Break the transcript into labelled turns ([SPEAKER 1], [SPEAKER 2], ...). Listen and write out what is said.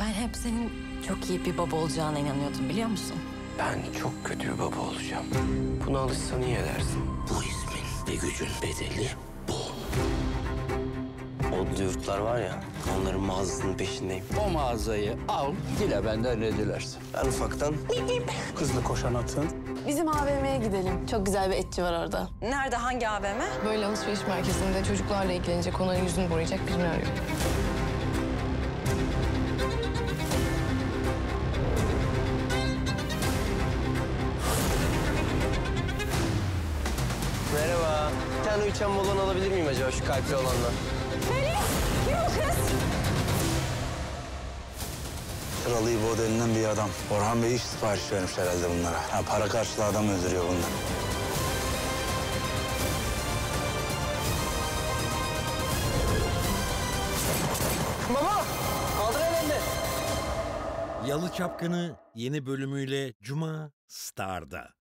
[SPEAKER 1] Ben hep senin çok iyi bir baba olacağına inanıyordum, biliyor musun?
[SPEAKER 2] Ben çok kötü bir baba olacağım. Buna alışsan iyi edersin.
[SPEAKER 3] Bu ismin ve gücün bedeli bu. Odlu yurtlar var ya, onların mağazasının peşindeyim.
[SPEAKER 4] O mağazayı al, dile benden ne dilersin.
[SPEAKER 3] Ben ufaktan
[SPEAKER 4] Hızlı koşan atın.
[SPEAKER 5] Bizim AVM'ye gidelim. Çok güzel bir etçi var orada.
[SPEAKER 6] Nerede, hangi AVM?
[SPEAKER 5] Böyle alışveriş merkezinde çocuklarla ilgilenecek, onların yüzünü boyayacak birini arıyorum.
[SPEAKER 3] merhaba. Bir tane uçan balon alabilir miyim acaba şu kalpli olanla?
[SPEAKER 7] Kralı İbo denilen bir adam. Orhan Bey iş sipariş vermiş herhalde bunlara. Ha, para karşılığı adam öldürüyor bunlar.
[SPEAKER 3] Baba! Kaldır elini.
[SPEAKER 8] Yalı Çapkını yeni bölümüyle Cuma Star'da.